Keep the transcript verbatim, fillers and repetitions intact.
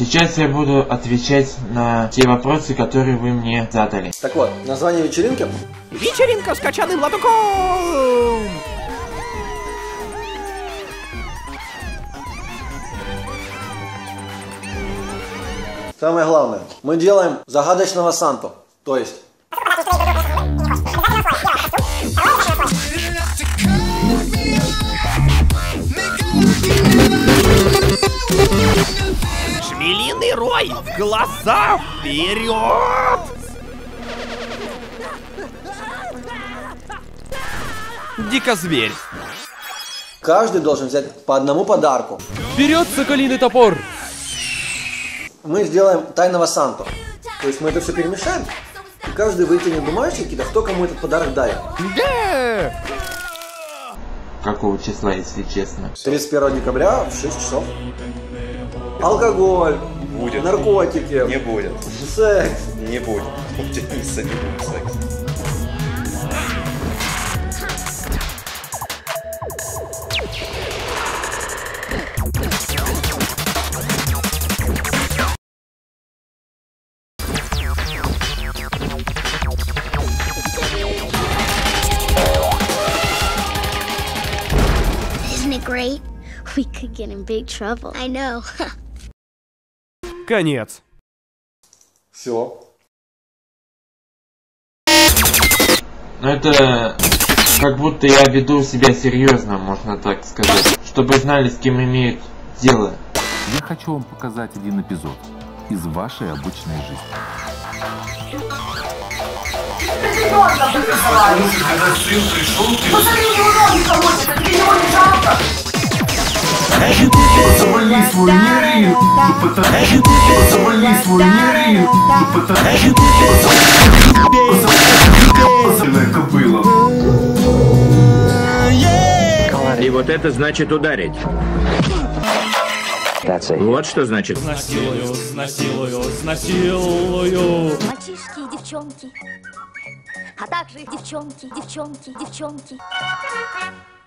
Сейчас я буду отвечать на те вопросы, которые вы мне задали. Так вот, название вечеринки? Вечеринка с качаным латуком! Самое главное, мы делаем загадочного Санту. То есть... Шмелиный рой в глаза вперед! Дикозверь. Каждый должен взять по одному подарку. Вперед, соколиный топор! Мы сделаем тайного Санту. То есть мы это все перемешаем, и каждый вытянет бумажки, да кто кому этот подарок дарит. Да! Какого числа, если честно? тридцать первого декабря в шесть часов. Алкоголь. Будет. Наркотики. Не будет. Секс. Не будет. Будет не будет секс. Isn't it great? We could get in big trouble. I know. Конец. Все. Ну это как будто я веду себя серьезно, можно так сказать. Чтобы знали, с кем имеют дело. Я хочу вам показать один эпизод из вашей обычной жизни. Когда сын пришел, ты... Посмотри, у него ноги колотятся, тебе его не жалко? Завали свой нервин, завали свой нервин, потому кобыла. И вот это значит ударить. Вот что значит. Насилую, насилую, насилую. Мальчишки и девчонки, а также девчонки, девчонки, девчонки.